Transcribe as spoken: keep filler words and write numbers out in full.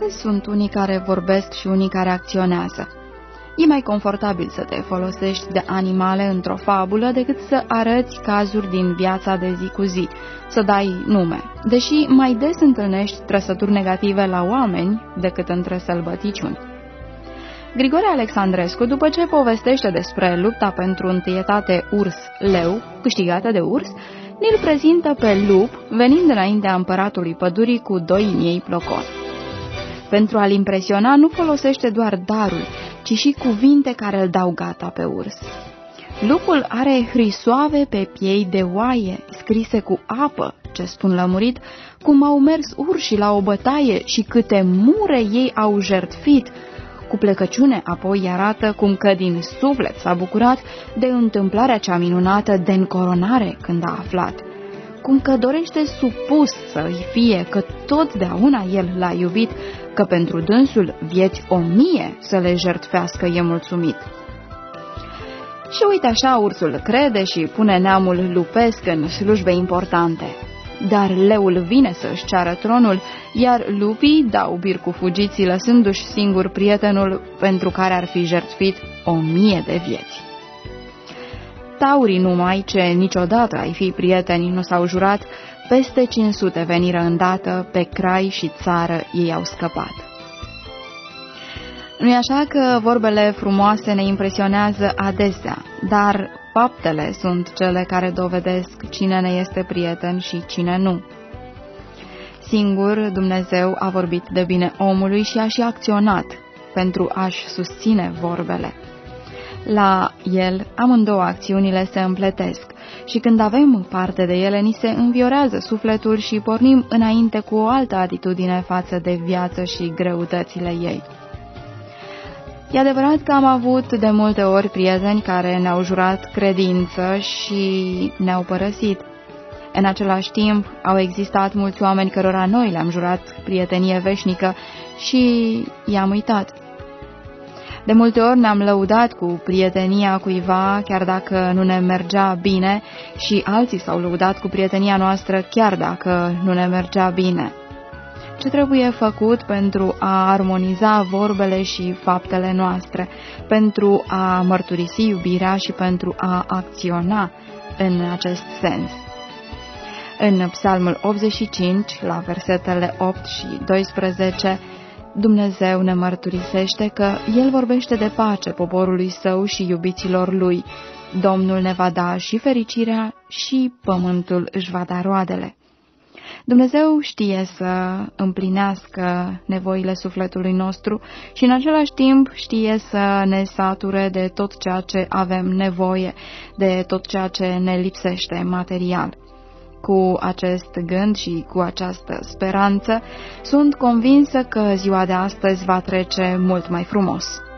sunt unii care vorbesc și unii care acționează. E mai confortabil să te folosești de animale într-o fabulă decât să arăți cazuri din viața de zi cu zi, să dai nume, deși mai des întâlnești trăsături negative la oameni decât între sălbăticiuni. Grigore Alexandrescu, după ce povestește despre lupta pentru întâietate urs-leu, câștigată de urs, ni-l prezintă pe lup venind înaintea împăratului pădurii cu doi miei ploconi. Pentru a-l impresiona nu folosește doar darul, ci și cuvinte care îl dau gata pe urs. Lupul are hrisoave pe piei de oaie, scrise cu apă, ce spun lămurit, cum au mers urșii la o bătaie și câte mure ei au jertfit. Cu plecăciune apoi arată cum că din suflet s-a bucurat de întâmplarea cea minunată de încoronare când a aflat. Cum că dorește supus să-i fie, că totdeauna el l-a iubit, că pentru dânsul vieți o mie să le jertfească e mulțumit. Și uite așa ursul crede și pune neamul lupesc în slujbe importante. Dar leul vine să-și ceară tronul, iar lupii dau bir cu fugiții, lăsându-și singur prietenul pentru care ar fi jertfit o mie de vieți. Taurii numai, ce niciodată ai fi prieteni nu s-au jurat, peste cinci sute veniră îndată, pe crai și țară ei au scăpat. Nu-i așa că vorbele frumoase ne impresionează adesea, dar faptele sunt cele care dovedesc cine ne este prieten și cine nu. Singur Dumnezeu a vorbit de bine omului și a și acționat pentru a-și susține vorbele. La El amândouă acțiunile se împletesc și când avem parte de ele, ni se înviorează sufletul și pornim înainte cu o altă atitudine față de viață și greutățile ei. E adevărat că am avut de multe ori prieteni care ne-au jurat credință și ne-au părăsit. În același timp, au existat mulți oameni cărora noi le-am jurat prietenie veșnică și i-am uitat. De multe ori ne-am lăudat cu prietenia cuiva, chiar dacă nu ne mergea bine, și alții s-au lăudat cu prietenia noastră, chiar dacă nu ne mergea bine. Ce trebuie făcut pentru a armoniza vorbele și faptele noastre, pentru a mărturisi iubirea și pentru a acționa în acest sens? În Psalmul optzeci și cinci, la versetele opt și doisprezece, Dumnezeu ne mărturisește că El vorbește de pace poporului Său și iubiților Lui. Domnul ne va da și fericirea și pământul își va da roadele. Dumnezeu știe să împlinească nevoile sufletului nostru și în același timp știe să ne sature de tot ceea ce avem nevoie, de tot ceea ce ne lipsește material. Cu acest gând și cu această speranță, sunt convinsă că ziua de astăzi va trece mult mai frumos.